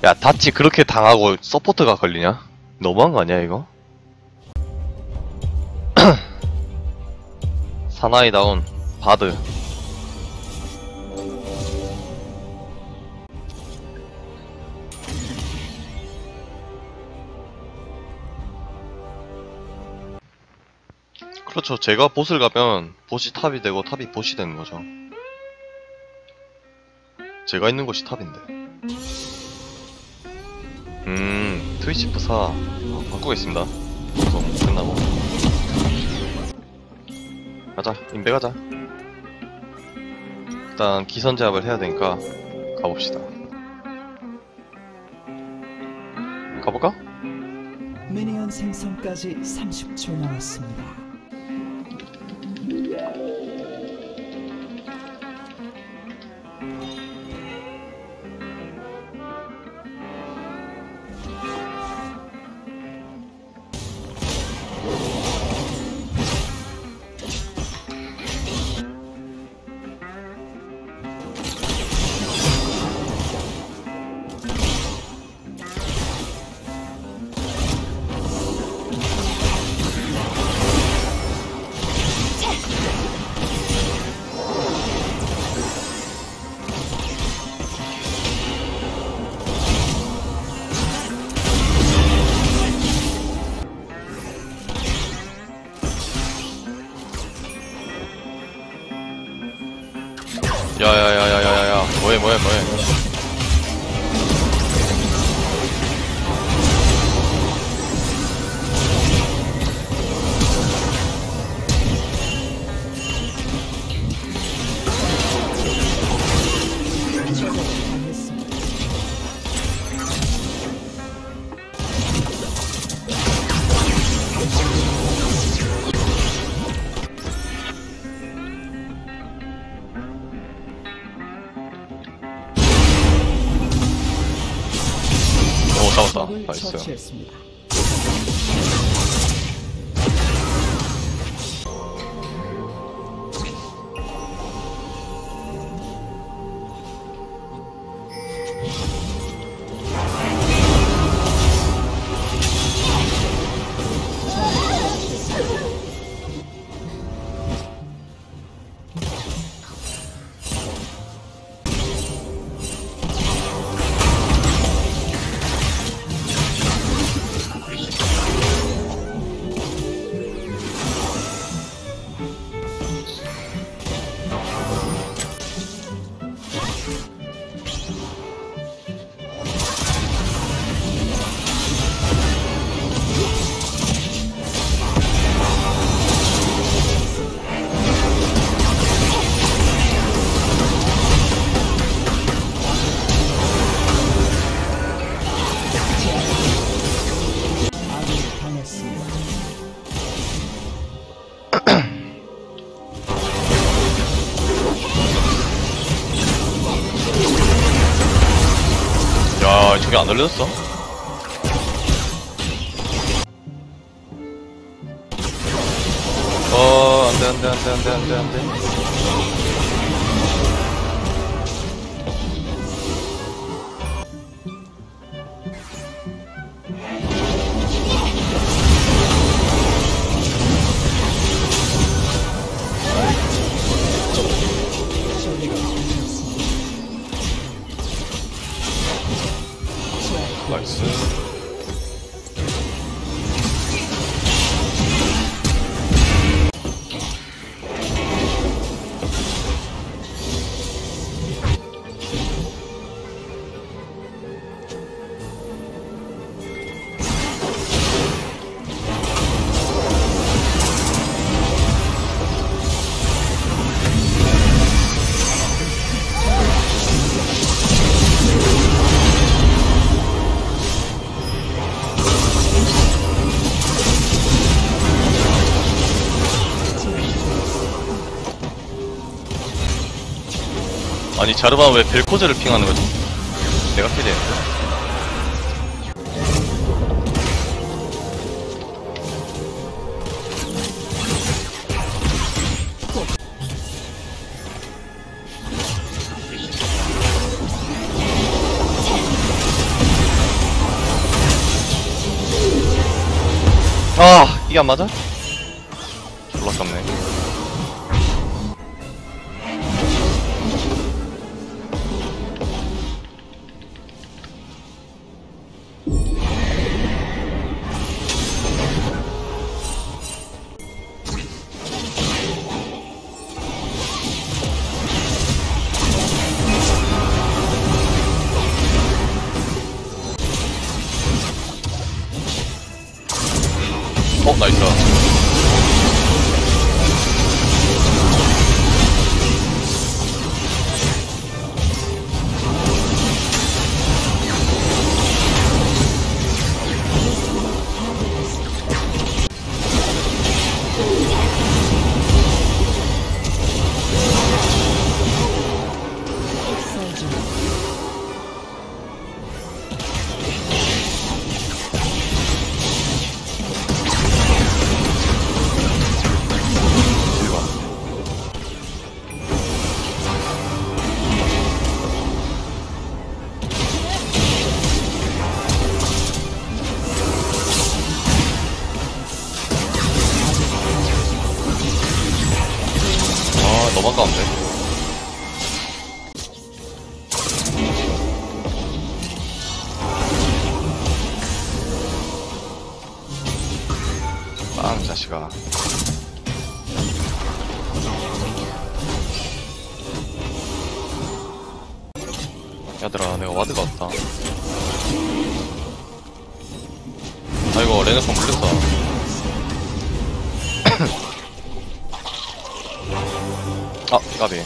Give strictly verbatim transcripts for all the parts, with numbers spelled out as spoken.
야, 다치 그렇게 당하고 서포트가 걸리냐? 너무한 거 아니야, 이거? 사나이 다운, 바드. 그렇죠. 제가 보스를 가면 보시 탑이 되고 탑이 보시 되는 거죠. 제가 있는 곳이 탑인데. 음, 트위치 프사 어, 바꾸겠습니다. 방송 끝나고. 가자, 인베 가자. 일단 기선 제압을 해야 되니까 가봅시다. 가볼까? 미니언 생성까지 삼십 초 남았습니다. 야야야야야야야, 뭐해 뭐해 뭐해. 오, 잡았다. 나이스. 야, 저게 안 올려졌어? 어, 안돼 안돼 안돼 안돼 안돼 안돼. 나이스. 아니, 자르반 왜 벨코즈를 핑하는 거지? 내가 캐리했는데. 아 이게 안 맞아? 졸라 깝네. 어 나이스. 너무 아까운데? 빵 자식아. 얘들아 내가 와드가 없다. 아이고 레네콘 물렸어. 아, 까비.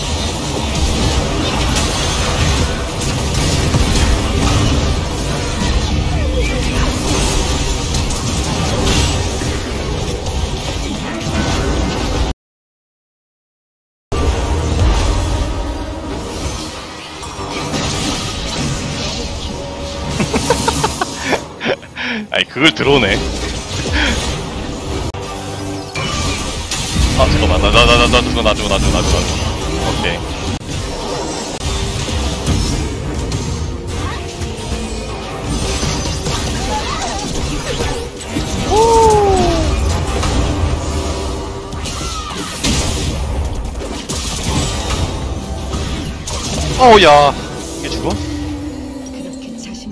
아니, 그걸 들어오네. 아 잠깐만 나 나 나 나 죽어 나 죽어 나 죽어 나 죽어 오케이. 어우야 이게 죽어? 그렇게 자신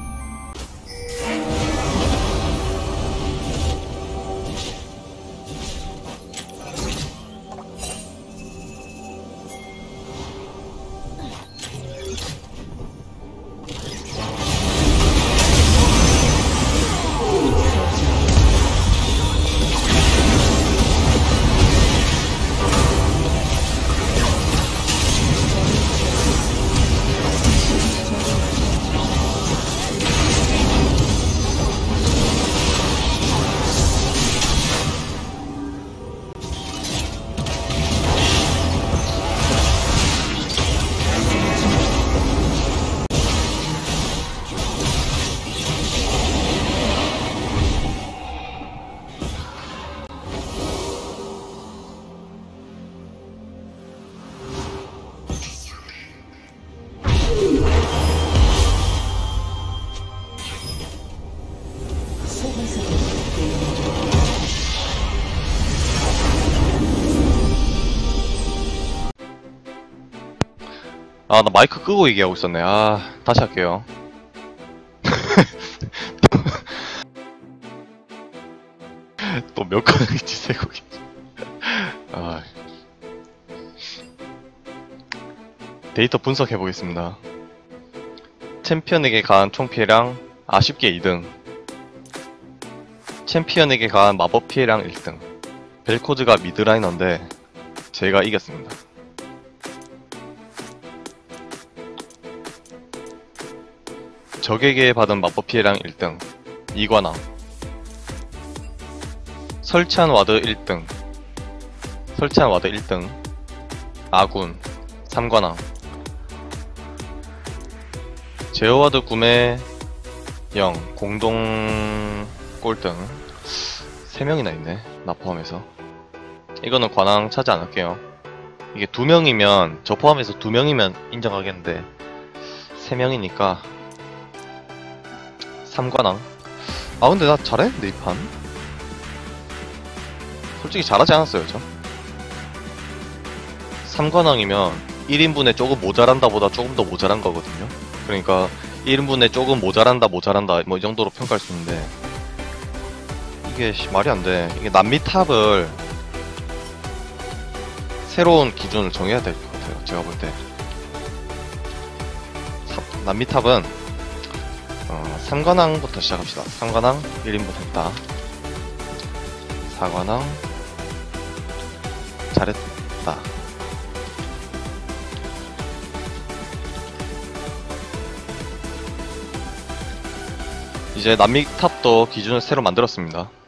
아, 나 마이크 끄고 얘기하고 있었네. 아, 다시 할게요. 또 몇 건인지 세고 있지. 아. 데이터 분석해 보겠습니다. 챔피언에게 가한 총피해량 아쉽게 이 등. 챔피언에게 가한 마법 피해량 일 등. 벨코즈가 미드라이너인데 제가 이겼습니다. 적에게 받은 마법 피해량 일 등. 이관왕. 설치한 와드 일 등. 설치한 와드 일 등. 아군. 삼관왕. 제어와드 구매 영. 공동 꼴등. 세 명이나 있네. 나 포함해서. 이거는 관왕 차지 않을게요. 이게 두 명이면, 저 포함해서 두 명이면 인정하겠는데 세 명이니까 삼관왕. 아 근데 나 잘했는데 이 판? 솔직히 잘하지 않았어요, 저. 삼관왕이면 일 인분에 조금 모자란다 보다 조금 더 모자란 거거든요. 그러니까 일 인분에 조금 모자란다 모자란다 뭐 이 정도로 평가할 수 있는데 이게 씨, 말이 안 돼. 이게 남미탑을 새로운 기준을 정해야 될 것 같아요. 제가 볼 때. 삽- 남미탑은 어, 삼관왕부터 시작합시다. 삼관왕 일 인분 했다. 사관왕 잘했다. 이제 남미탑도 기준을 새로 만들었습니다.